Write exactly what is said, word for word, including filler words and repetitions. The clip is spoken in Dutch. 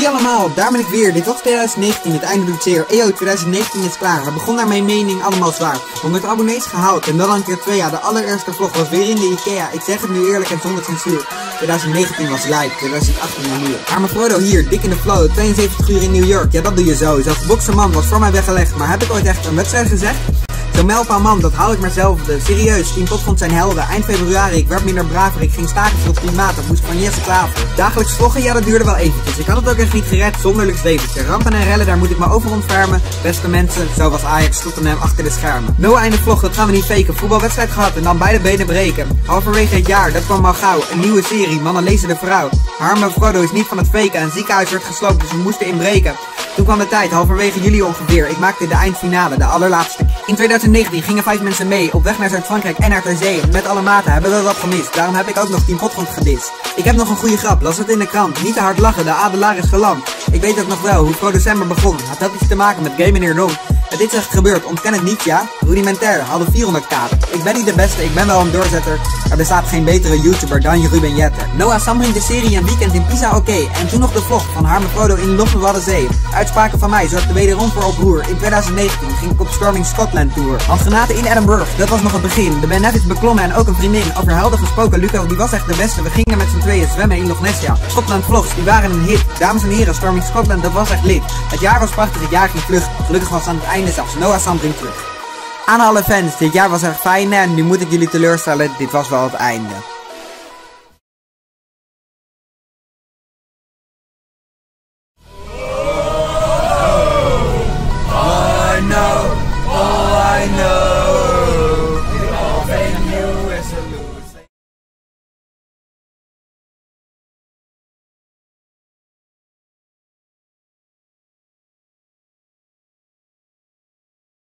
Hey allemaal, daar ben ik weer. Dit was twintig negentien, het einde doet zeer. Eyo, twintig negentien is klaar. We begonnen naar mijn mening allemaal zwaar. honderd abonnees gehaald en dan een keer twee jaar. De allereerste vlog was weer in de Ikea. Ik zeg het nu eerlijk en zonder censuur. twintig negentien was live, twintig achttien naar muur. Arme Frodo hier, dik in de flow. tweeënzeventig uur in New York, ja dat doe je zo. Zelfs bokserman was voor mij weggelegd. Maar heb ik ooit echt een wedstrijd gezegd? Zo'n mijlpaal man, dat haal ik maar zelf. Serieus, Team Potgrond zijn helden. Eind februari, ik werd minder braver. Ik ging staken voor het klimaat, dat moest van Jesse Klaver. Dagelijks vloggen, ja dat duurde wel eventjes. Ik had het ook echt niet gered zonder luxe leventje. Rampen en rellen, daar moet ik me over ontfermen. Beste mensen, zo was Ajax, Tottenham achter de schermen. Noah einde vlog, dat gaan we niet faken. Voetbalwedstrijd gehad en dan beide benen breken. Halverwege het jaar, dat kwam al gauw. Een nieuwe serie, mannen lezen de vrouw. Harme Frodo is niet van het faken. Een ziekenhuis werd gesloopt, dus we moesten inbreken. Toen kwam de tijd, halverwege juli ongeveer. Ik maakte de eindfinale, de allerlaatste. In twintig negentien gingen vijf mensen mee, op weg naar Zuid-Frankrijk en naar ter zee. Met alle maten hebben we wat gemist, daarom heb ik ook nog Team Potgrond gedist. Ik heb nog een goede grap, las het in de krant. Niet te hard lachen, de adelaar is geland. Ik weet ook nog wel hoe Pro-December begon. Het had iets te maken met Game Meneer Dom. Het is echt gebeurd, ontken het niet, ja? Rudimentair, hadden vierhonderd k. Ik ben niet de beste, ik ben wel een doorzetter. Er bestaat geen betere YouTuber dan je Ruben Jetter. Noah Sam brengt de serie een weekend in Pisa, oké. Okay. En toen nog de vlog van Harme Frodo in Loch Waddenzee. Uitspraken van mij zorgden wederom voor oproer. In twintig negentien ging ik op Storming Scotland Tour. Handgranaten in Edinburgh, dat was nog het begin. De Ben Nevis beklommen en ook een vriendin. Over helden gesproken, Lucas die was echt de beste. We gingen met z'n tweeën zwemmen in Loch Ness, ja. Scotland vlogs, die waren een hit. Dames en heren, Storming Scotland, dat was echt lit. Het jaar was prachtig, het jaar ging vlug. Gelukkig was aan het einde zelfs Noah Sam brengt terug. Aan alle fans, dit jaar was echt fijn en nu moet ik jullie teleurstellen, dit was wel het einde.